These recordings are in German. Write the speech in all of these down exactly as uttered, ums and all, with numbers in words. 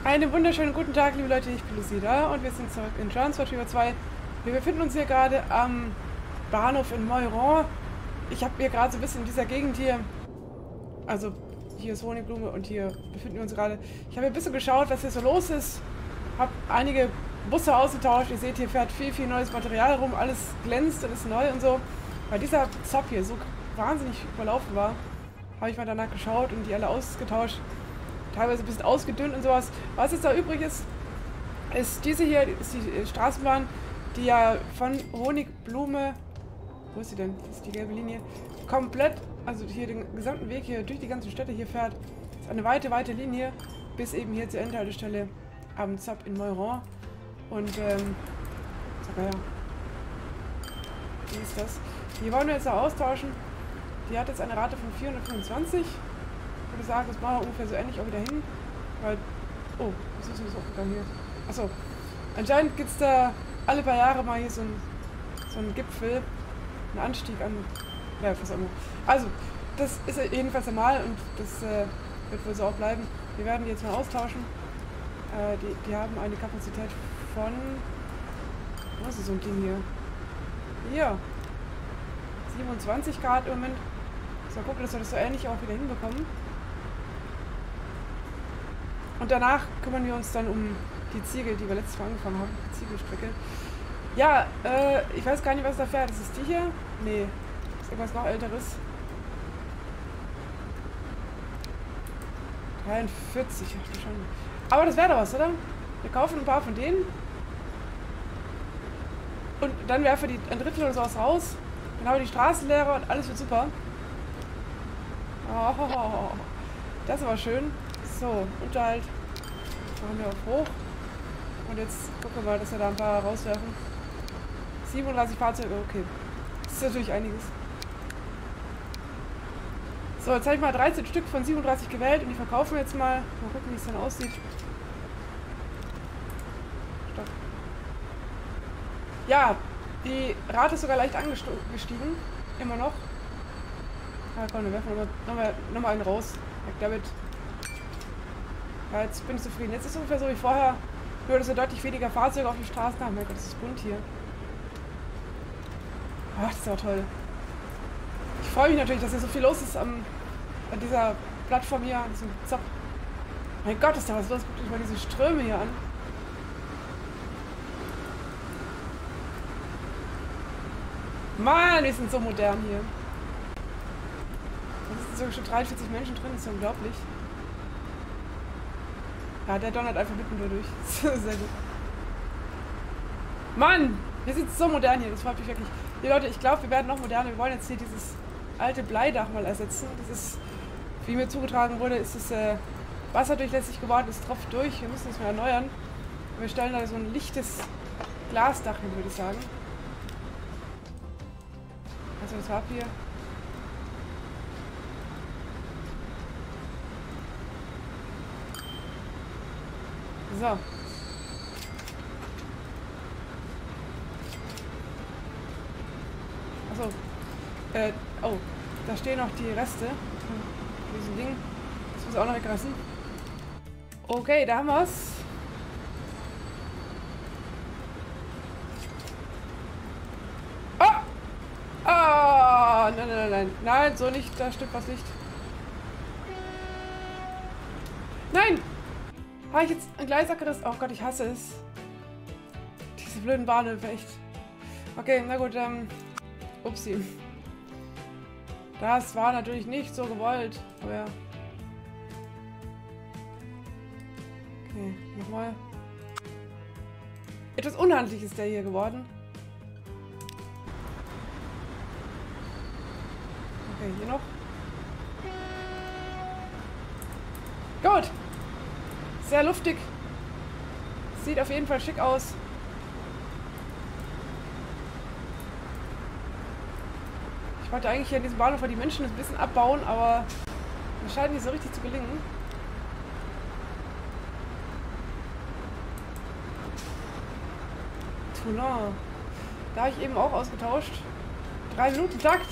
Einen wunderschönen guten Tag, liebe Leute, ich bin Lucida und wir sind zurück in Transport Fever zwei. Wir befinden uns hier gerade am Bahnhof in Meuron. Ich habe hier gerade so ein bisschen in dieser Gegend hier, also hier ist Honigblume und hier befinden wir uns gerade. Ich habe ein bisschen geschaut, was hier so los ist, habe einige Busse ausgetauscht. Ihr seht, hier fährt viel, viel neues Material rum, alles glänzt und ist neu und so. Weil dieser Zop hier so wahnsinnig überlaufen war, habe ich mal danach geschaut und die alle ausgetauscht. Teilweise ein bisschen ausgedünnt und sowas. Was jetzt da übrig ist, ist diese hier, ist die Straßenbahn, die ja von Honigblume, wo ist sie denn? Das ist die gelbe Linie, komplett, also hier den gesamten Weg hier durch die ganzen Städte hier fährt. Das ist eine weite, weite Linie, bis eben hier zur Endhaltestelle am Zop in Meuron. Und, ähm, sag mal ja, wie ist das? Die wollen wir jetzt auch austauschen. Die hat jetzt eine Rate von vierhundertfünfundzwanzig. Ich würde sagen, das machen wir ungefähr so ähnlich auch wieder hin. Weil, oh, was ist denn so aufgegangen hier? Achso, anscheinend gibt es da alle paar Jahre mal hier so einen so einen Gipfel, einen Anstieg an, ja, was auch immer. Also, das ist jedenfalls normal und das äh, wird wohl so auch bleiben. Wir werden die jetzt mal austauschen. Äh, die, die haben eine Kapazität von, was ist so ein Ding hier? Hier, siebenundzwanzig Grad im Moment. So, gucken, dass wir das so ähnlich auch wieder hinbekommen. Und danach kümmern wir uns dann um die Ziegel, die wir letztes Mal angefangen haben. Die Ziegelstrecke. Ja, äh, ich weiß gar nicht, was da fährt. Ist es die hier? Nee. Ist irgendwas noch Älteres. dreiundvierzig, ach du Schande. Aber das wäre doch was, oder? Wir kaufen ein paar von denen. Und dann werfen wir die ein Drittel oder sowas raus. Dann haben wir die Straßenlehrer und alles wird super. Oh, das war schön. So, Unterhalt machen wir auf hoch. Und jetzt gucken wir mal, dass wir da ein paar rauswerfen. siebenunddreißig Fahrzeuge, okay. Das ist natürlich einiges. So, jetzt habe ich mal dreizehn Stück von siebenunddreißig gewählt und die verkaufen wir jetzt mal. Mal gucken, wie es dann aussieht. Stopp. Ja, die Rate ist sogar leicht angestiegen. Immer noch. Ah, komm, wir werfen nochmal noch mal einen raus. Weg damit. Ja, jetzt bin ich zufrieden. Jetzt ist es ungefähr so wie vorher. Nur, dass wir deutlich weniger Fahrzeuge auf den Straßen haben. Mein Gott, das ist bunt hier. Ach, das ist aber toll. Ich freue mich natürlich, dass hier so viel los ist am, an dieser Plattform hier, an diesem Zop. Mein Gott, ist da was los. Guckt euch mal diese Ströme hier an. Mann, wir sind so modern hier. Da sind sogar schon dreiundvierzig Menschen drin, das ist unglaublich. Ja, der donnert einfach mitten durch. Sehr gut. Mann, wir sind so modern hier, das freut mich wirklich. Die Leute, ich glaube, wir werden noch moderner. Wir wollen jetzt hier dieses alte Bleidach mal ersetzen. Das ist, wie mir zugetragen wurde, ist es äh, wasserdurchlässig geworden, es tropft durch. Wir müssen es mal erneuern. Wir stellen da so ein lichtes Glasdach hin, würde ich sagen. Also das war hier. So. Achso. Äh, oh. Da stehen noch die Reste. Von diesem Ding. Das muss auch noch wegreißen. Okay, da haben wir's. Oh! Oh! Nein, nein, nein, nein. Nein, so nicht. Da stimmt was nicht. Nein! Habe ich jetzt ein Gleis abgerissen? Oh Gott, ich hasse es. Diese blöden Bahnhöfe, echt. Okay, na gut, ähm... Upsi. Das war natürlich nicht so gewollt, aber ja. Okay, nochmal. Etwas unhandlich ist der hier geworden. Okay, hier noch. Gut. Sehr luftig. Sieht auf jeden Fall schick aus. Ich wollte eigentlich hier in diesem Bahnhof die Menschen ein bisschen abbauen, aber das scheint nicht so richtig zu gelingen. Toulon. Da habe ich eben auch ausgetauscht. Drei Minuten Takt.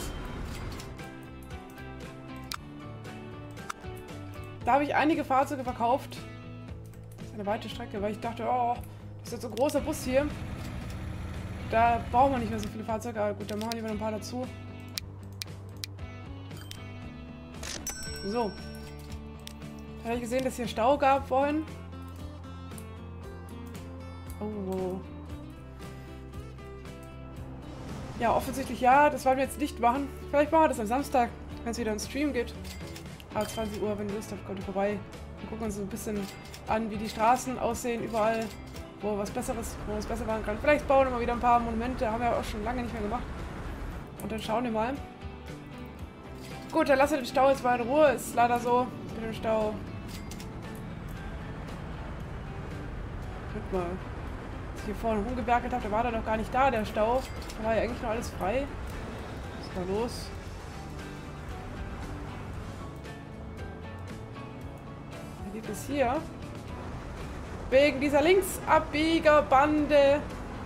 Da habe ich einige Fahrzeuge verkauft. eine weite Strecke, weil ich dachte, oh, das ist jetzt so ein großer Bus hier. Da brauchen wir nicht mehr so viele Fahrzeuge. Aber gut, dann machen wir lieber noch ein paar dazu. So. Da habe ich gesehen, dass hier Stau gab vorhin. Oh. Ja, offensichtlich ja. Das wollen wir jetzt nicht machen. Vielleicht machen wir das am Samstag, wenn es wieder ins Stream geht. Aber zwanzig Uhr, wenn ihr Lust habt, kommt ihr vorbei. Wir gucken uns ein bisschen an, wie die Straßen aussehen, überall, wo was Besseres, wo es besser machen kann. Vielleicht bauen wir mal wieder ein paar Monumente, haben wir auch schon lange nicht mehr gemacht. Und dann schauen wir mal. Gut, dann lassen wir den Stau jetzt mal in Ruhe. Ist leider so mit dem Stau. Guck mal. Als ich hier vorne rumgewerkelt habe, da war der noch gar nicht da, der Stau. Da war ja eigentlich noch alles frei. Was ist da los? Wie geht es hier? Wegen dieser Linksabbiegerbande.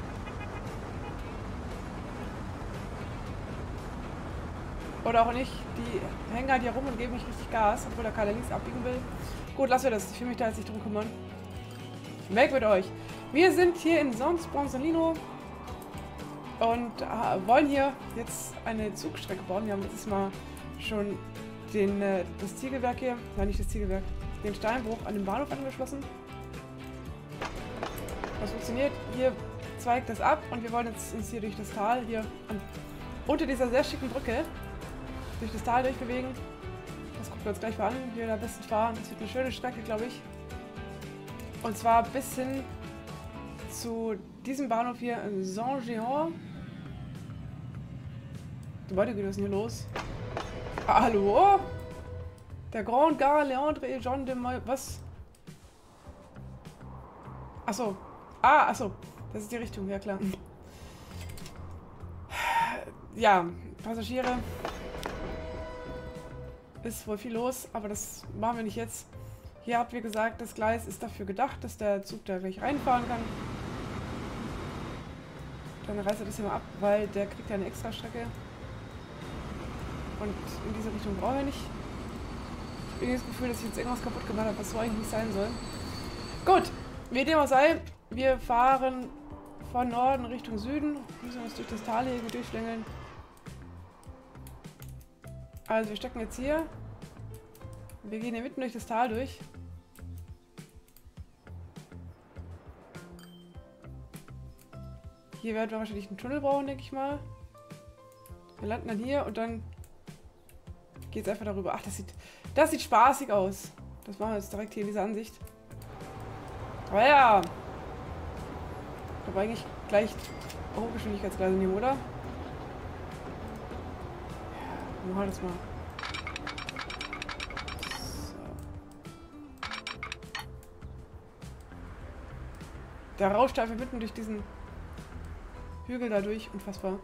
Oder auch nicht. Die hängen halt hier rum und geben nicht richtig Gas, obwohl da keiner links abbiegen will. Gut, lassen wir das. Ich will mich da jetzt nicht drum kümmern. Weg mit euch. Wir sind hier in Sons Bronzolino und äh, wollen hier jetzt eine Zugstrecke bauen. Wir haben letztes Mal schon den, äh, das Ziegelwerk hier, nein, nicht das Ziegelwerk, den Steinbruch an den Bahnhof angeschlossen. Das funktioniert. Hier zweigt das ab und wir wollen jetzt uns hier durch das Tal, hier an, unter dieser sehr schicken Brücke, durch das Tal durchbewegen. Das gucken wir uns gleich mal an, wie wir da am besten fahren. Das wird eine schöne Strecke, glaube ich. Und zwar bis hin zu diesem Bahnhof hier in Saint-Jean. Die Leute, wie ist denn hier los? Ah, hallo? Der Grand Gare Leandre et Jean de Moy... Was? Achso. Ah, achso. Das ist die Richtung, ja klar. Ja, Passagiere. Ist wohl viel los, aber das machen wir nicht jetzt. Hier habt ihr gesagt, das Gleis ist dafür gedacht, dass der Zug da gleich reinfahren kann. Dann reißt er das hier mal ab, weil der kriegt ja eine extra Strecke. Und in diese Richtung brauchen wir nicht. Ich habe irgendwie das Gefühl, dass ich jetzt irgendwas kaputt gemacht habe, was so eigentlich nicht sein soll. Gut, wie dem auch sei, wir fahren von Norden Richtung Süden. Müssen uns durch das Tal hier durchschlängeln. Also wir stecken jetzt hier. Wir gehen hier mitten durch das Tal durch. Hier werden wir wahrscheinlich einen Tunnel brauchen, denke ich mal. Wir landen dann hier und dann geht es einfach darüber. Ach, das sieht, das sieht spaßig aus. Das machen wir jetzt direkt hier in dieser Ansicht. Aber ja. Ich glaube eigentlich gleich Hochgeschwindigkeitsgleise nehmen, oder? Ja, machen wir das mal. Der rauscht einfach mitten durch diesen Hügel da durch. Unfassbar.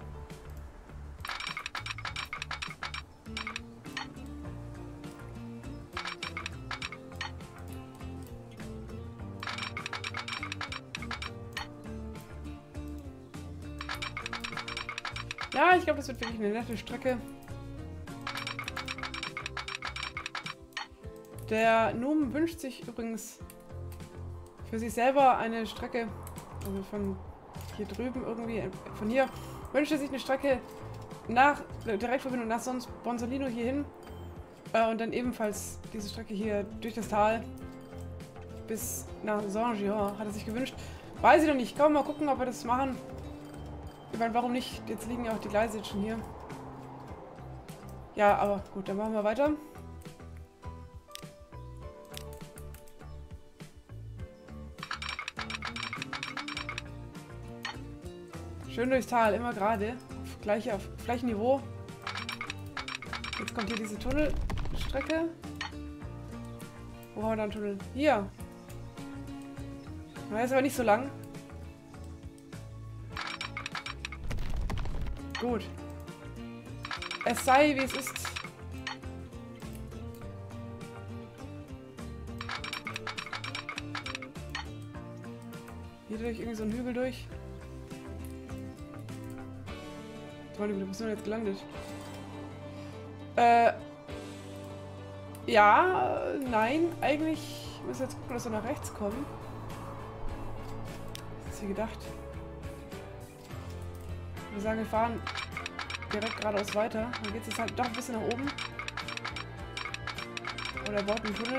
Ja, ich glaube, das wird wirklich eine nette Strecke. Der Noom wünscht sich übrigens für sich selber eine Strecke, also von hier drüben irgendwie, von hier, wünscht er sich eine Strecke nach, Direktverbindung nach Sons Bronzolino hier hin äh, und dann ebenfalls diese Strecke hier durch das Tal bis nach Saint-Jean hat er sich gewünscht. Weiß ich noch nicht, komm mal gucken, ob wir das machen. Ich meine, warum nicht? Jetzt liegen ja auch die Gleise jetzt schon hier. Ja, aber gut, dann machen wir weiter. Schön durchs Tal, immer gerade. Auf, gleich, auf gleichem Niveau. Jetzt kommt hier diese Tunnelstrecke. Wo haben wir da einen Tunnel? Hier. Der ist aber nicht so lang. Gut. Es sei, wie es ist. Hier durch irgendwie so einen Hügel durch. Wo sind wir jetzt gelandet? Äh. Ja, nein, eigentlich Wir müssen jetzt gucken, dass wir nach rechts kommen. Das ist wie gedacht. Wir sagen, wir fahren direkt geradeaus weiter. Dann geht es jetzt halt doch ein bisschen nach oben. Oder baut einen Tunnel.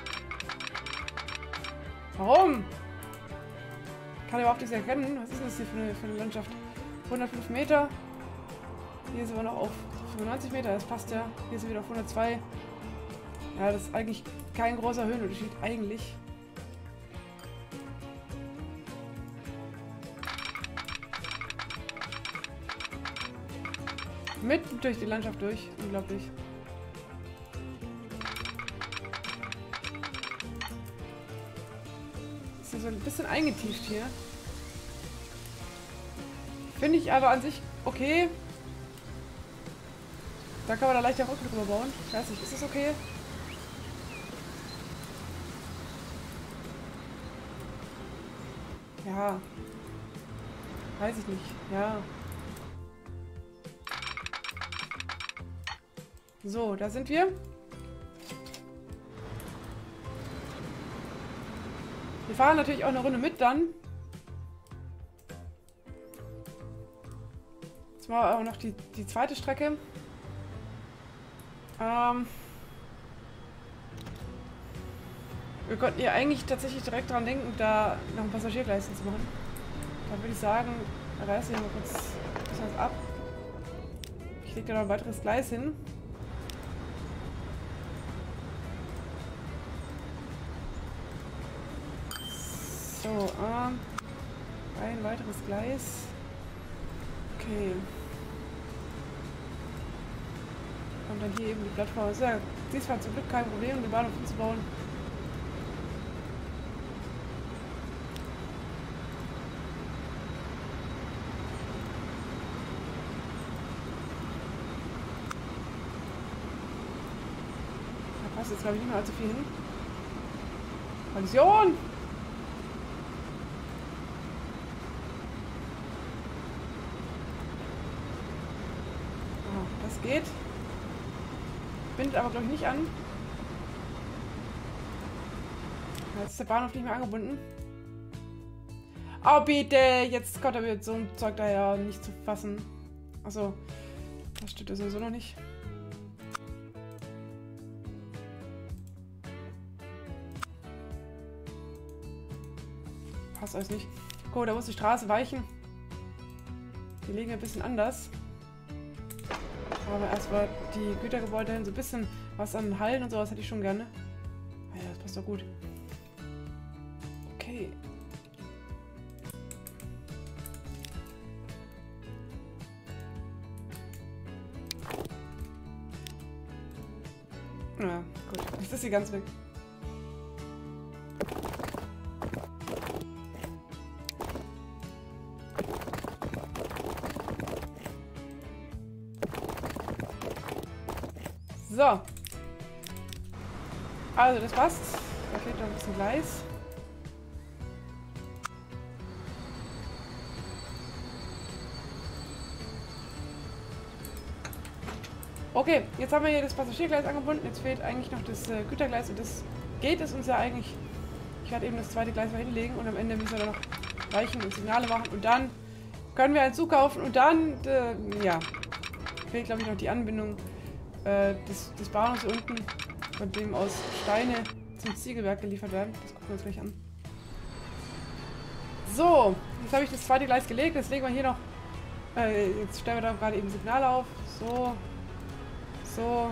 Warum? Kann überhaupt nichts erkennen. Was ist das hier für eine, für eine Landschaft? hundertfünf Meter. Hier sind wir noch auf fünfundneunzig Meter. Das passt ja. Hier sind wir wieder auf hundertzwei. Ja, das ist eigentlich kein großer Höhenunterschied. Eigentlich. Mitten durch die Landschaft durch. Unglaublich. Ist ja so ein bisschen eingetieft hier. Finde ich aber an sich okay. Da kann man da leicht auf Rücken drüber bauen. Ich weiß nicht, ist das okay? Ja. Weiß ich nicht. Ja. So, da sind wir. Wir fahren natürlich auch eine Runde mit dann. Jetzt machen wir auch noch die, die zweite Strecke. Ähm wir konnten ja eigentlich tatsächlich direkt dran denken, da noch ein Passagiergleis zu machen. Da würde ich sagen, reiße ich mal kurz was ab. Ich lege da noch ein weiteres Gleis hin. So, ähm, ein weiteres Gleis. Okay. Und dann hier eben die Plattform. Das ist ja diesmal zum Glück kein Problem, den Bahnhof umzubauen. Da passt jetzt, glaube ich, nicht mehr allzu viel hin. Kollision! Oh, das geht. Bindet aber, glaube ich, nicht an. Jetzt ist der Bahnhof nicht mehr angebunden. Oh, bitte! Jetzt kommt er mit so ein Zeug daher nicht zu fassen. Achso. Das stimmt ja sowieso noch nicht. Passt alles nicht. Guck, da muss die Straße weichen. Die liegen ein bisschen anders. Aber erstmal die Gütergebäude hin, so ein bisschen was an Hallen und sowas hätte ich schon gerne. Ah ja, das passt doch gut. Okay. Ja, gut. Jetzt ist sie ganz weg. So. Also, das passt. Da fehlt noch ein bisschen Gleis. Okay, jetzt haben wir hier das Passagiergleis angebunden. Jetzt fehlt eigentlich noch das äh, Gütergleis. Und das geht es uns ja eigentlich. Ich werde eben das zweite Gleis mal hinlegen. Und am Ende müssen wir dann noch Weichen und Signale machen. Und dann können wir einen Zug kaufen. Und dann, äh, ja, fehlt, glaube ich, noch die Anbindung Des, des Bahnhofs hier unten, von dem aus Steine zum Ziegelwerk geliefert werden. Das gucken wir uns gleich an. So, jetzt habe ich das zweite Gleis gelegt. Jetzt legen wir hier noch. Äh, jetzt stellen wir da gerade eben Signale auf. So. So.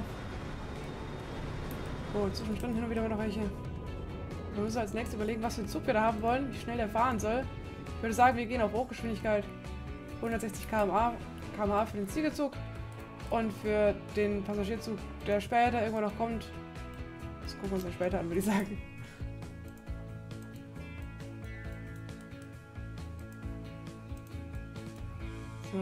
So, zwischendrin hin und wieder noch welche. Wir müssen als nächstes überlegen, was für einen Zug wir da haben wollen, wie schnell der fahren soll. Ich würde sagen, wir gehen auf Hochgeschwindigkeit. hundertsechzig Kilometer pro Stunde für den Ziegelzug. Und für den Passagierzug, der später irgendwann noch kommt, das gucken wir uns dann später an, würde ich sagen. So.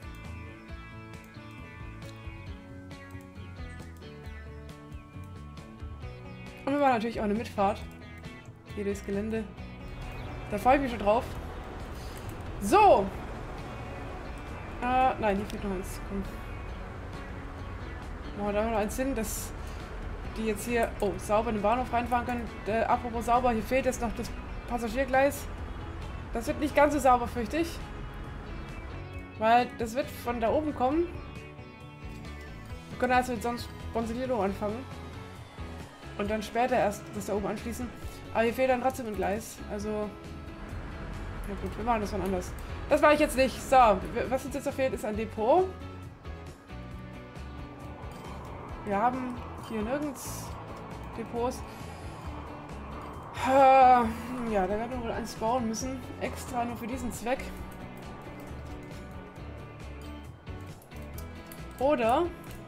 Und wir machen natürlich auch eine Mitfahrt. Hier durchs Gelände. Da freue ich mich schon drauf. So. Äh, nein, hier fehlt noch eins. Komm. Machen wir da noch eins hin, dass die jetzt hier, oh, sauber in den Bahnhof reinfahren können. Äh, apropos sauber, hier fehlt jetzt noch das Passagiergleis. Das wird nicht ganz so sauber, fürchte ich. Weil das wird von da oben kommen. Wir können also mit sonst Bonziliero anfangen. Und dann später erst das da oben anschließen. Aber hier fehlt dann trotzdem ein Gleis. Also, ja gut, wir machen das dann anders. Das mache ich jetzt nicht. So, was uns jetzt noch fehlt, ist ein Depot. Wir haben hier nirgends Depots. Ja, da werden wir wohl eins bauen müssen. Extra nur für diesen Zweck. Oder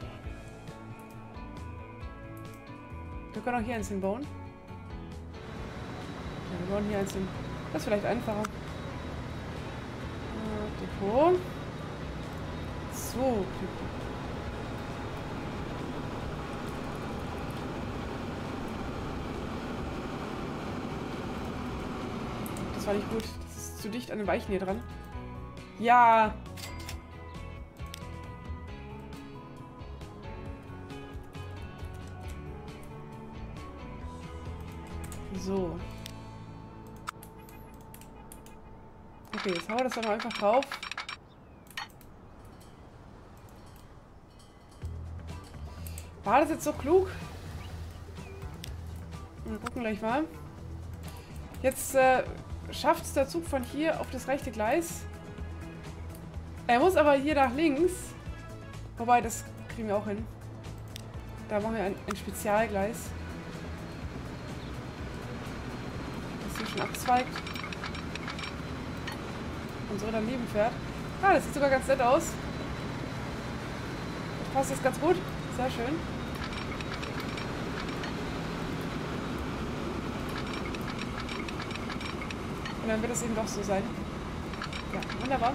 wir können auch hier eins hinbauen. Ja, wir bauen hier eins hin. Das ist vielleicht einfacher. Äh, Depot. So, Depot. Das war nicht gut. Das ist zu dicht an den Weichen hier dran. Ja. So. Okay, jetzt hauen wir das dann mal einfach drauf. War das jetzt so klug? Wir gucken gleich mal. Jetzt äh, schafft es der Zug von hier auf das rechte Gleis. Er muss aber hier nach links. Wobei, das kriegen wir auch hin. Da machen wir ein, ein Spezialgleis. Das hier schon abzweigt. Und so daneben fährt. Ah, das sieht sogar ganz nett aus. Das passt jetzt ganz gut. Sehr schön. Und dann wird es eben doch so sein. Ja, wunderbar.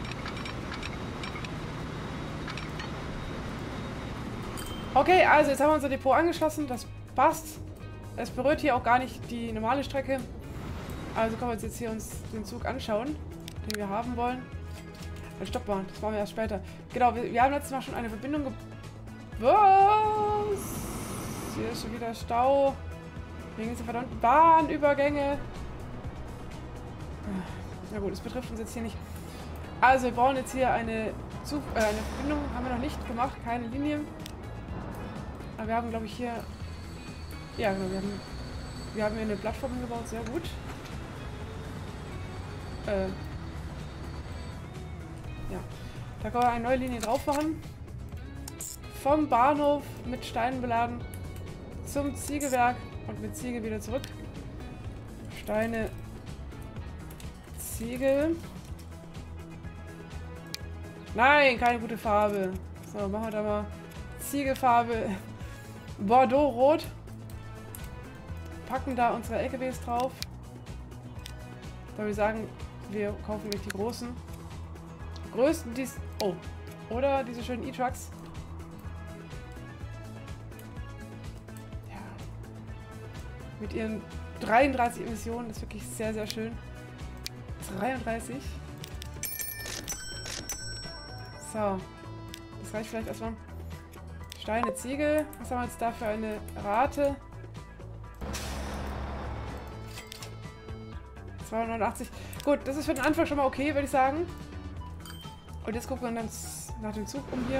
Okay, also jetzt haben wir unser Depot angeschlossen. Das passt. Es berührt hier auch gar nicht die normale Strecke. Also können wir uns jetzt hier uns den Zug anschauen, den wir haben wollen. Dann stopp mal, das machen wir erst später. Genau, wir, wir haben letztes Mal schon eine Verbindung ge... Was? Hier ist schon wieder Stau. Wegen dieser verdammten Bahnübergänge. Na gut, das betrifft uns jetzt hier nicht. Also wir bauen jetzt hier eine, Zug äh, eine Verbindung. Haben wir noch nicht gemacht, keine Linie. Aber wir haben, glaube ich, hier... Ja, genau, wir haben, wir haben hier eine Plattform gebaut, sehr gut. Äh, ja, da können wir eine neue Linie drauf machen. Vom Bahnhof mit Steinen beladen zum Ziegelwerk und mit Ziegel wieder zurück. Steine, Ziegel. Nein, keine gute Farbe. So, machen wir da mal Ziegelfarbe Bordeaux-Rot. Packen da unsere L K Ws drauf. Da wir sagen, wir kaufen nicht die großen. Größten dies. Oh. Oder diese schönen E-Trucks. Ja. Mit ihren dreiunddreißig Emissionen. Das ist wirklich sehr, sehr schön. dreiunddreißig. So. Das reicht vielleicht erstmal. Steine, Ziegel. Was haben wir jetzt da für eine Rate? zweihundertneunundachtzig. Gut, das ist für den Anfang schon mal okay, würde ich sagen. Und jetzt gucken wir dann nach dem Zug um hier.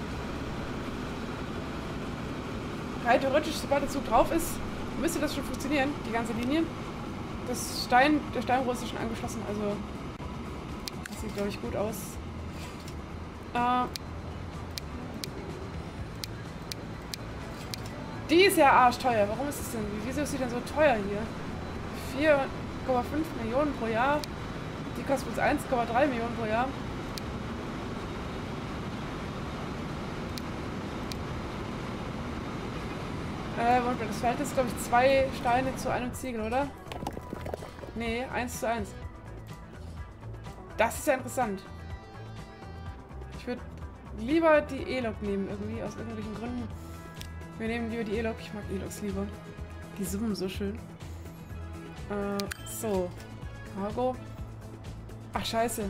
Rein theoretisch, sobald der Zug drauf ist, müsste das schon funktionieren, die ganze Linie. Das Stein, der Steinrohr ist schon angeschlossen, also das sieht, glaube ich, gut aus. Äh, die ist ja arschteuer. Warum ist es denn? Wieso ist sie denn so teuer hier? vier Komma fünf Millionen pro Jahr. Die kostet uns eins Komma drei Millionen pro Jahr. Äh, das Verhältnis ist, glaube ich, zwei Steine zu einem Ziegel, oder? Nee, eins zu eins. Das ist ja interessant. Ich würde lieber die E-Lok nehmen, irgendwie, aus irgendwelchen Gründen. Wir nehmen lieber die E-Lok. Ich mag E-Loks lieber. Die summen so schön. Äh, so. Cargo. Ach, scheiße.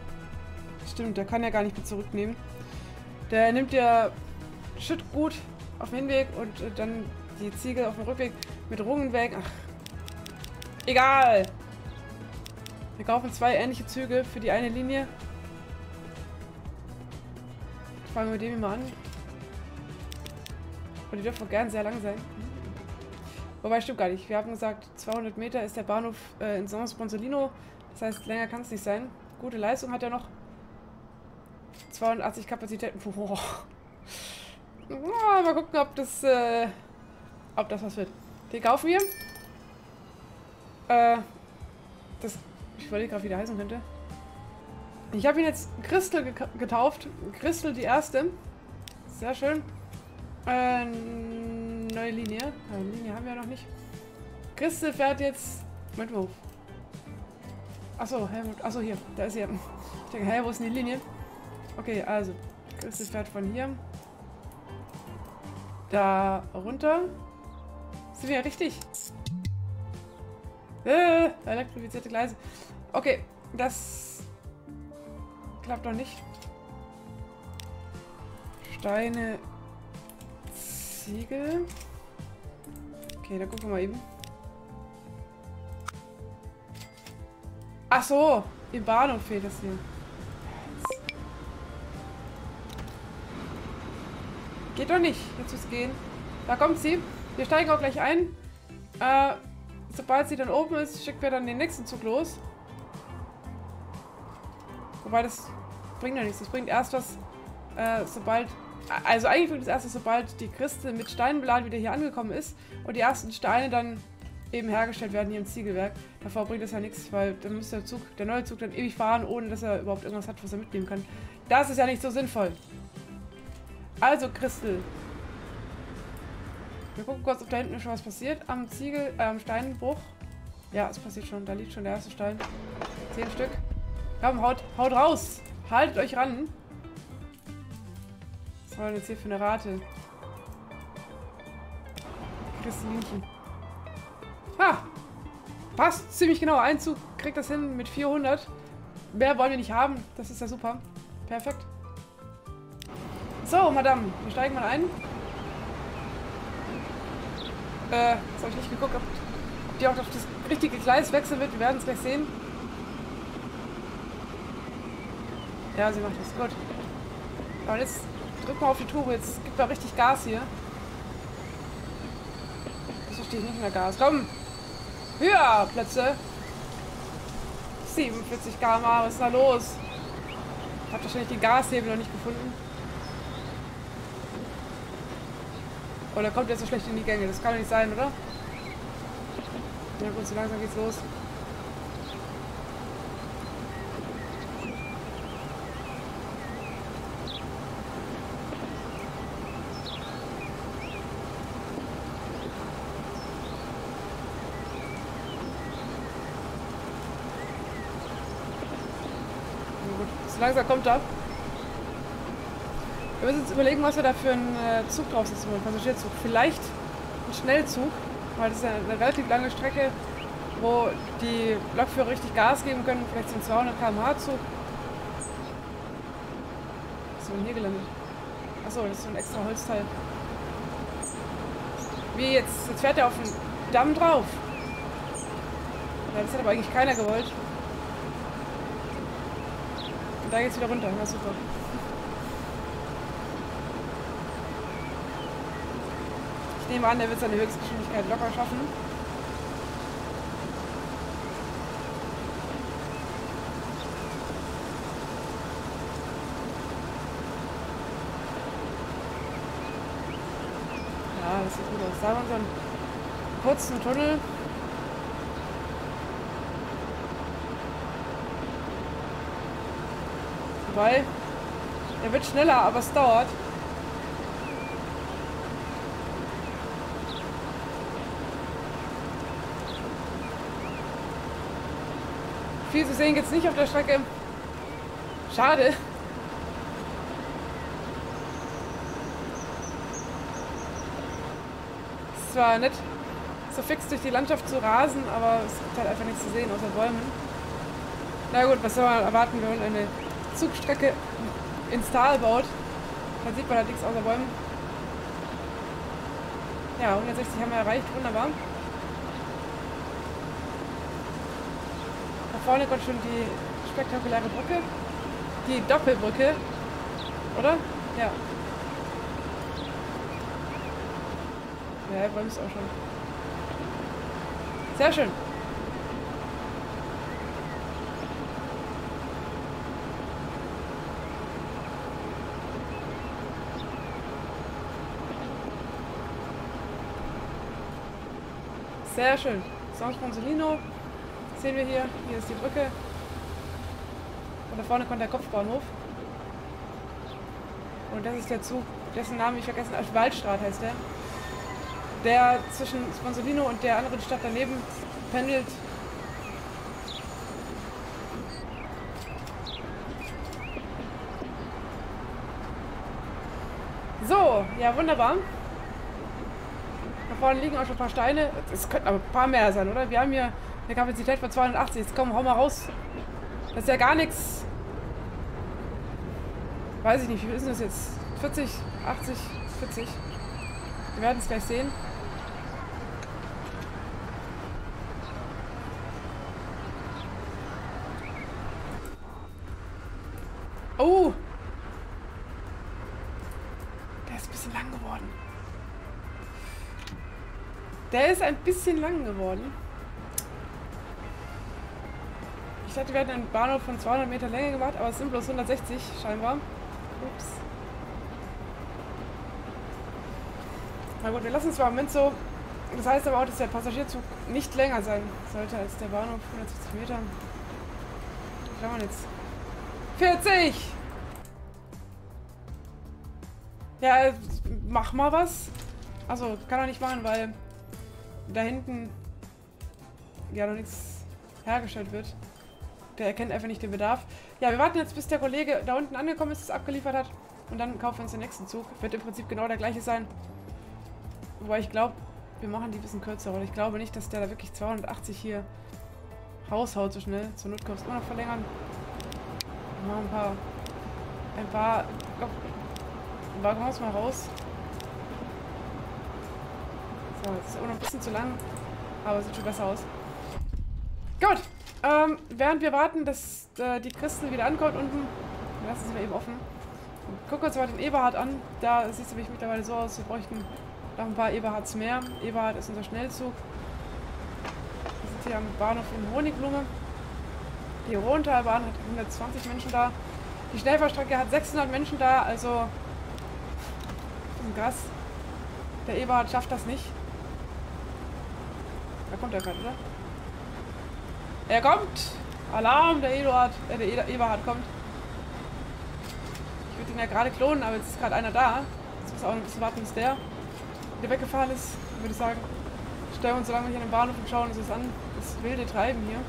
Stimmt, der kann ja gar nicht mehr zurücknehmen. Der nimmt ja Schüttgut auf dem Hinweg und äh, dann die Ziegel auf dem Rückweg mit Rungen weg. Ach, egal. Wir kaufen zwei ähnliche Züge für die eine Linie. Fangen wir mit dem mal an. Und die dürfen auch gern sehr lang sein. Wobei, stimmt gar nicht. Wir haben gesagt, zweihundert Meter ist der Bahnhof äh, in San Sponsolino. Das heißt, länger kann es nicht sein. Gute Leistung hat er noch. zweihundertachtzig Kapazitäten. Boah. Ja, mal gucken, ob das, äh, ob das was wird. Den kaufen wir. Äh, das, ich überlege gerade, wie der heißen könnte. Ich habe ihn jetzt Crystal ge getauft. Crystal die erste. Sehr schön. Äh, neue Linie. Eine Linie haben wir ja noch nicht. Crystal fährt jetzt... Moment mal. Achso, Helmut. Achso, hier. Da ist er. Ich denke, hä, wo ist denn die Linie? Okay, also. Crystal fährt von hier. Da runter. Sind wir ja richtig? Äh, elektrifizierte Gleise. Okay, das klappt noch nicht. Steine, Ziegel. Okay, dann gucken wir mal eben. Ach so, im Bahnhof fehlt das hier. Geht doch nicht. Jetzt muss es gehen. Da kommt sie. Wir steigen auch gleich ein. Äh, sobald sie dann oben ist, schicken wir dann den nächsten Zug los. Wobei das bringt ja nichts. Das bringt erst was, äh, sobald... Also eigentlich bringt es erst was, sobald die Crystal mit Steinen beladen wieder hier angekommen ist und die ersten Steine dann eben hergestellt werden hier im Ziegelwerk. Davor bringt das ja nichts, weil dann muss der Zug, der neue Zug dann ewig fahren, ohne dass er überhaupt irgendwas hat, was er mitnehmen kann. Das ist ja nicht so sinnvoll. Also, Crystal. Wir gucken kurz, ob da hinten schon was passiert. Am Ziegel, äh, am Steinbruch. Ja, es passiert schon. Da liegt schon der erste Stein. Zehn Stück. Komm, haut, haut raus. Haltet euch ran. Was war denn jetzt hier für eine Rate? Crystallinchen. Ha! Passt ziemlich genau. Ein Zug kriegt das hin mit vierhundert. Mehr wollen wir nicht haben. Das ist ja super. Perfekt. So, Madame, wir steigen mal ein. Äh, jetzt habe ich nicht geguckt, ob die auch auf das richtige Gleis wechseln wird. Wir werden es gleich sehen. Ja, sie macht das. Gut. Aber jetzt drück mal auf die Tube. Jetzt gibt mal richtig Gas hier. Das verstehe ich nicht mehr Gas. Komm! Höher, Plätze! siebenundvierzig Kilometer pro Stunde. Was ist da los? Habt wahrscheinlich die Gashebel noch nicht gefunden. Oder kommt jetzt so schlecht in die Gänge? Das kann doch nicht sein, oder? Ja gut, so langsam geht's los. Ja, gut, so langsam kommt er. Wir müssen uns überlegen, was wir da für einen äh, Zug draufsetzen wollen. Passagierzug. Vielleicht ein Schnellzug, weil das ist eine, eine relativ lange Strecke, wo die Lokführer richtig Gas geben können. Vielleicht so ein zweihundert Kilometer pro Stunde Zug. Was ist denn hier gelandet? Achso, das ist so ein extra Holzteil. Wie jetzt? Jetzt fährt er auf den Damm drauf. Ja, das hat aber eigentlich keiner gewollt. Und da geht's wieder runter. Na super. Ich nehme an, der wird seine Höchstgeschwindigkeit locker schaffen. Ja, das sieht gut aus. Da haben wir so einen kurzen Tunnel. Wobei, der wird schneller, aber es dauert. Viel zu sehen geht's nicht auf der Strecke. Schade. Es war nett, so fix durch die Landschaft zu rasen, aber es gibt halt einfach nichts zu sehen außer Bäumen. Na gut, was soll man erwarten, wenn man eine Zugstrecke ins Tal baut? Da sieht man halt nichts außer Bäumen. Ja, hundertsechzig haben wir erreicht. Wunderbar. Da vorne kommt schon die spektakuläre Brücke. Die Doppelbrücke. Oder? Ja. Ja, er bremst auch schon. Sehr schön. Sehr schön. San Sponsolino sehen wir hier. Hier ist die Brücke. Und da vorne kommt der Kopfbahnhof. Und das ist der Zug, dessen Namen ich vergessen habe. Waldstraat heißt der. Der zwischen Sponsolino und der anderen Stadt daneben pendelt. So, ja wunderbar. Da vorne liegen auch schon ein paar Steine. Es könnten aber ein paar mehr sein, oder? Wir haben hier eine Kapazität von zweihundertachtzig. Jetzt komm, hau mal raus. Das ist ja gar nichts. Weiß ich nicht, wie viel ist denn das jetzt? vierzig, achtzig, vierzig. Wir werden es gleich sehen. Oh! Der ist ein bisschen lang geworden. Der ist ein bisschen lang geworden. Ich dachte, wir hätten einen Bahnhof von zweihundert Meter Länge gemacht, aber es sind bloß hundertsechzig scheinbar. Ups. Na gut, wir lassen es zwar im Moment so. Das heißt aber auch, dass der Passagierzug nicht länger sein sollte als der Bahnhof. hundertsiebzig Meter. Was haben wir jetzt? vierzig! Ja, mach mal was. Also kann er nicht machen, weil da hinten ja noch nichts hergestellt wird. Der erkennt einfach nicht den Bedarf. Ja, wir warten jetzt, bis der Kollege da unten angekommen ist, es abgeliefert hat. Und dann kaufen wir uns den nächsten Zug. Wird im Prinzip genau der gleiche sein. Wobei ich glaube, wir machen die ein bisschen kürzer. Und ich glaube nicht, dass der da wirklich zweihundertachtzig hier raushaut so schnell. Zur Not kannst du immer noch verlängern. Wir machen ein paar... Ein paar... Ich glaube... Waggons mal raus. So, jetzt ist immer noch ein bisschen zu lang. Aber sieht schon besser aus. Gut. Ähm, während wir warten, dass äh, die Christel wieder ankommt unten, wir lassen sie mal eben offen. Gucken uns mal den Eberhard an. Da sieht es nämlich mittlerweile so aus, wir bräuchten noch ein paar Eberhards mehr. Eberhard ist unser Schnellzug. Wir sind hier am Bahnhof in Honigblume. Die Rhontalbahn hat hundertzwanzig Menschen da. Die Schnellfahrstrecke hat sechshundert Menschen da, also krass. Der Eberhard schafft das nicht. Da kommt er gerade, oder? Er kommt! Alarm! Der Eduard, äh, der Eberhard kommt. Ich würde ihn ja gerade klonen, aber jetzt ist gerade einer da. Jetzt muss auch ein bisschen warten, bis der wieder weggefahren ist. Dann würde ich sagen, stellen wir uns so lange hier an den Bahnhof und schauen uns das an. Das wilde Treiben hier.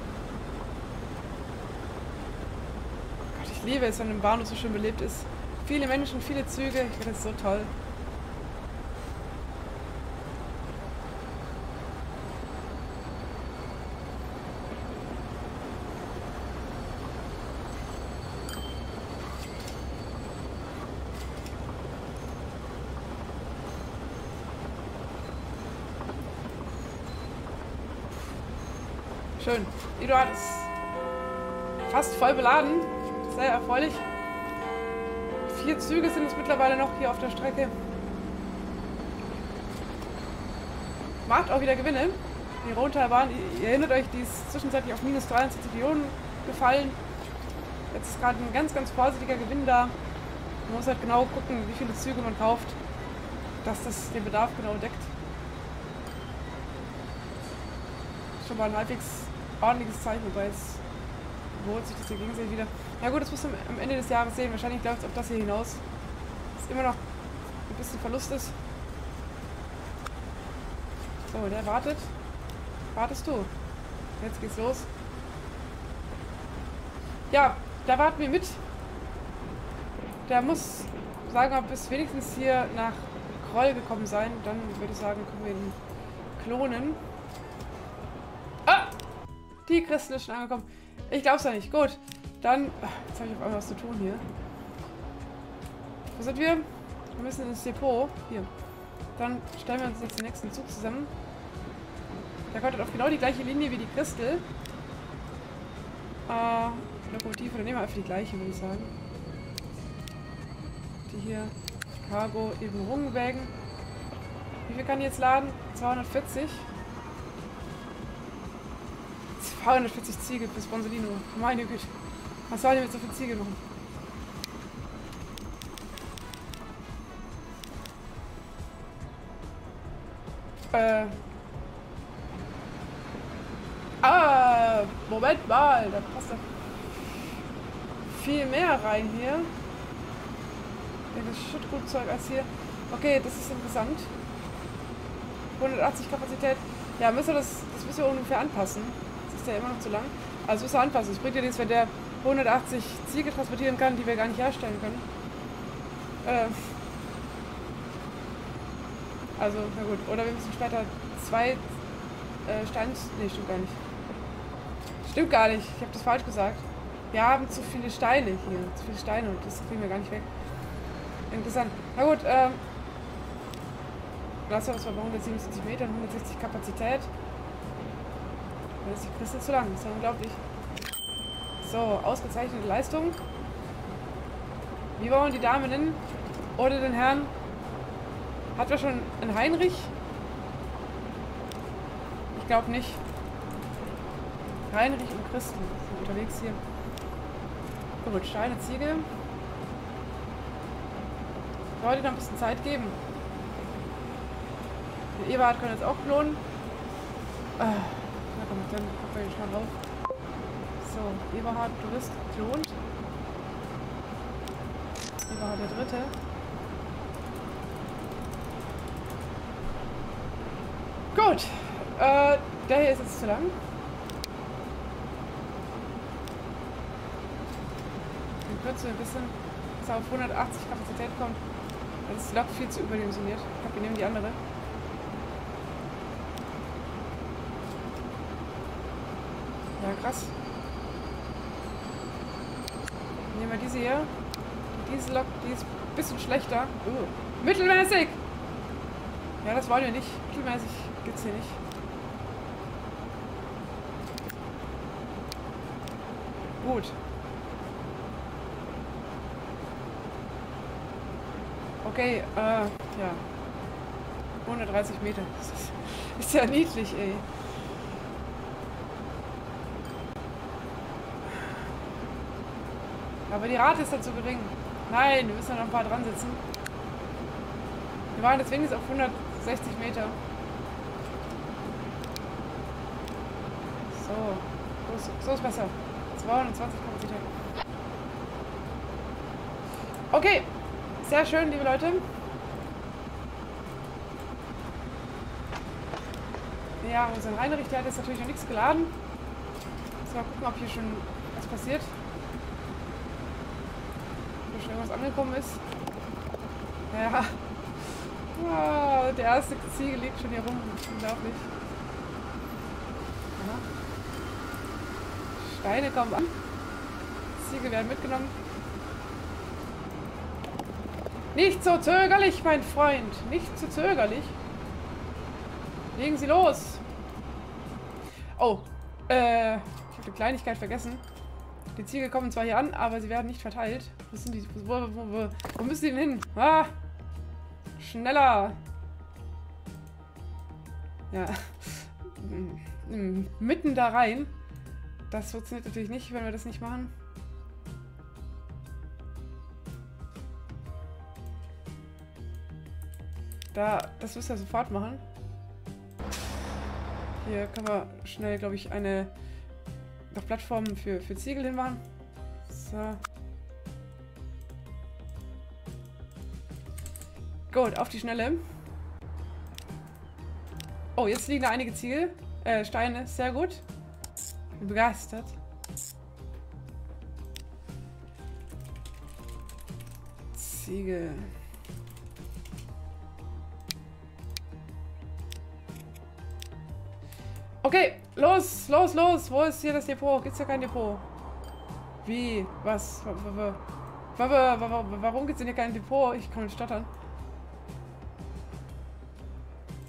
Gott, ich liebe es, wenn ein Bahnhof so schön belebt ist. Viele Menschen, viele Züge. Ich finde das so toll. Schön. Eduard ist fast voll beladen. Sehr erfreulich. Vier Züge sind es mittlerweile noch hier auf der Strecke. Macht auch wieder Gewinne. Die Rhontalbahn, ihr erinnert euch, die ist zwischenzeitlich auf minus dreiundzwanzig Millionen gefallen. Jetzt ist gerade ein ganz, ganz vorsichtiger Gewinn da. Man muss halt genau gucken, wie viele Züge man kauft, dass das den Bedarf genau deckt. Schon mal ein halbwegs ordentliches Zeichen, wobei es holt sich das hier gegenseitig wieder. Ja gut, das muss man am Ende des Jahres sehen. Wahrscheinlich läuft es auf das hier hinaus. Dass immer noch ein bisschen Verlust ist. So, der wartet. Wartest du? Jetzt geht's los. Ja, da warten wir mit. Der muss, sagen wir, bis wenigstens hier nach Kroll gekommen sein. Dann würde ich sagen, können wir ihn klonen. Ah! Die Christel ist schon angekommen. Ich glaub's ja nicht. Gut. Dann... Jetzt habe ich auf einmal was zu tun hier. Wo sind wir? Wir müssen ins Depot. Hier. Dann stellen wir uns jetzt den nächsten Zug zusammen. Der kommt auf genau die gleiche Linie wie die Christel. Äh, Lokomotive, dann nehmen wir einfach die gleiche, würde ich sagen. Die hier Cargo eben Rungwägen. Wie viel kann die jetzt laden? zweihundertvierzig. zweihundertvierzig Ziegel bis Bonsolino. Meine Güte. Was soll denn mit so viel Ziegel machen? Äh. Ah, Moment mal. Da passt doch viel mehr rein hier. Das Schüttgutzeug als hier. Okay, das ist interessant. hundertachtzig Kapazität. Ja, müssen wir das, das müssen wir ungefähr anpassen. Das ist ja immer noch zu lang. Also müssen wir anpassen. Es bringt ja nichts, wenn der hundertachtzig Ziegel transportieren kann, die wir gar nicht herstellen können. Äh. Also, na gut. Oder wir müssen später zwei äh, Steine... Nee, stimmt gar nicht. Stimmt gar nicht. Ich habe das falsch gesagt. Wir haben zu viele Steine hier. Zu viele Steine und das kriegen wir gar nicht weg. Interessant. Na gut, ähm... Lass uns mal bei hundertsiebenundsiebzig Metern, hundertsechzig Kapazität. Dann ist die Christel zu lang. Das ist ja unglaublich. So, ausgezeichnete Leistung. Wie wollen wir die Dame nennen? Oder den Herrn? Hat er schon einen Heinrich? Ich glaube nicht. Heinrich und Christen sind unterwegs hier. Gut, Steine, Ziegel. Leute, noch ein bisschen Zeit geben. Der Eberhard kann jetzt auch klonen. Ah, na komm, dann gucken wir schon drauf. So, Eberhard, du bist klont. Eberhard der Dritte. Gut. Äh, der hier ist jetzt zu lang. Wir kürzen ein bisschen, dass er auf hundertachtzig Kapazität kommt. Das ist die Lok viel zu überdimensioniert. Ich glaube, wir nehmen die andere. Ja, krass. Nehmen wir diese hier. Diese Lok, die ist ein bisschen schlechter. Uh. Mittelmäßig! Ja, das wollen wir nicht. Mittelmäßig gibt's hier nicht. Gut. Okay, äh, ja. hundertdreißig Meter. Das ist, ist ja niedlich, ey. Aber die Rate ist dann zu gering. Nein, wir müssen noch ein paar dran sitzen. Wir waren deswegen jetzt auf hundertsechzig Meter. So. So ist, so ist besser. zweihundertzwanzig Kapazität. Okay. Sehr schön, liebe Leute. Ja, unser Heinrich, der hat jetzt natürlich noch nichts geladen. Jetzt mal gucken, ob hier schon was passiert. Ob schon irgendwas angekommen ist. Ja. Oh, der erste Ziegel liegt schon hier rum. Unglaublich. Ja. Steine kommen an. Ziegel werden mitgenommen. Nicht so zögerlich, mein Freund. Nicht so zögerlich. Legen Sie los. Oh. Äh, ich habe eine Kleinigkeit vergessen. Die Ziegel kommen zwar hier an, aber sie werden nicht verteilt. Wo sind die? Wo, wo, wo, wo müssen die denn hin? Ah! Schneller! Ja. Mitten da rein. Das funktioniert natürlich nicht, wenn wir das nicht machen. Da, das müsst ihr sofort machen. Hier können wir schnell, glaube ich, eine noch Plattformen für, für Ziegel hinmachen. So. Gut, auf die Schnelle. Oh, jetzt liegen da einige Ziegel. Äh, Steine. Sehr gut. Ich bin begeistert. Ziegel. Okay, los, los, los. Wo ist hier das Depot? Gibt's ja kein Depot. Wie? Was? Warum gibt's denn hier kein Depot? Ich kann stottern.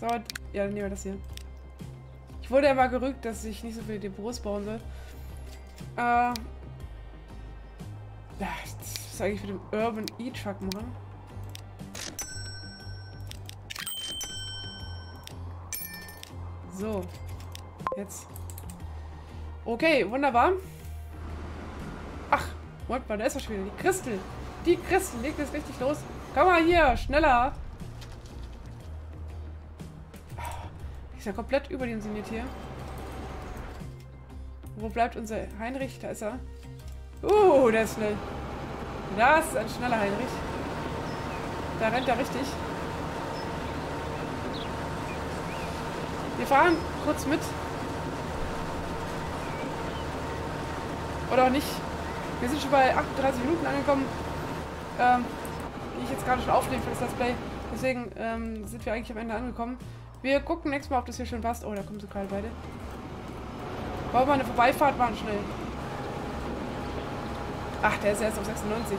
dauert... Ja, dann nehmen wir das hier. Ich wurde ja mal gerügt, dass ich nicht so viele Depots bauen soll. Äh... Ja, das soll ich für den Urban E-Truck machen. So. Jetzt. Okay, wunderbar. Ach, Moment mal, da ist doch schon wieder die Christel. Die Christel legt es richtig los. Komm mal hier, schneller. Ist ja komplett überdimensioniert hier. Wo bleibt unser Heinrich? Da ist er. Uh, der ist schnell. Das ist ein schneller Heinrich. Da rennt er richtig. Wir fahren kurz mit. Oder auch nicht. Wir sind schon bei achtunddreißig Minuten angekommen. Ähm, die ich jetzt gerade schon aufnehme für das Let's Play. Deswegen ähm, sind wir eigentlich am Ende angekommen. Wir gucken nächstes Mal, ob das hier schon passt. Oh, da kommen sie gerade beide. Wollen wir mal eine Vorbeifahrt machen, schnell. Ach, der ist erst auf sechsundneunzig.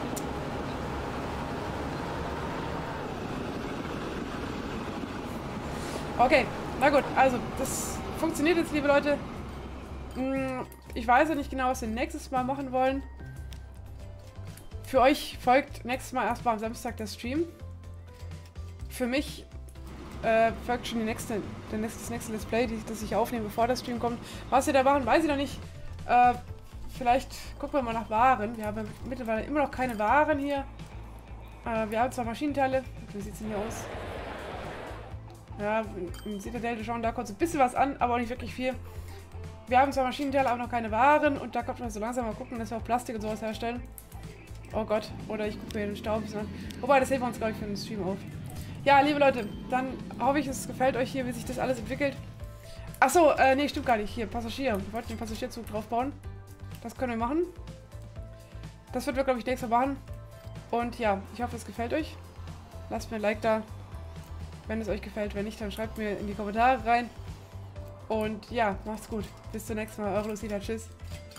Okay, na gut, also das funktioniert jetzt, liebe Leute. Ich weiß ja nicht genau, was wir nächstes Mal machen wollen. Für euch folgt nächstes Mal erstmal am Samstag der Stream. Für mich äh, folgt schon die nächste, der nächste, das nächste Let's Play, die, das ich aufnehme, bevor der Stream kommt. Was wir da machen, weiß ich noch nicht. Äh, vielleicht gucken wir mal nach Waren. Wir haben mittlerweile immer noch keine Waren hier. Äh, wir haben zwar Maschinenteile. Wie sieht es denn hier aus? Ja, im Citadel schauen da kurz ein bisschen was an, aber auch nicht wirklich viel. Wir haben zwar Maschinenteile, aber noch keine Waren und da kommt man so langsam mal gucken, dass wir auch Plastik und sowas herstellen. Oh Gott, oder ich gucke mir den Staub an. Wobei, das heben wir uns, glaube ich, für den Stream auf. Ja, liebe Leute, dann hoffe ich, es gefällt euch hier, wie sich das alles entwickelt. Achso, äh, nee, stimmt gar nicht. Hier, Passagier. Wir wollten den Passagierzug drauf bauen. Das können wir machen. Das wird wir, glaube ich, nächstes Mal machen. Und ja, ich hoffe, es gefällt euch. Lasst mir ein Like da, wenn es euch gefällt. Wenn nicht, dann schreibt mir in die Kommentare rein. Und ja, macht's gut. Bis zum nächsten Mal. Eure Lucida. Tschüss.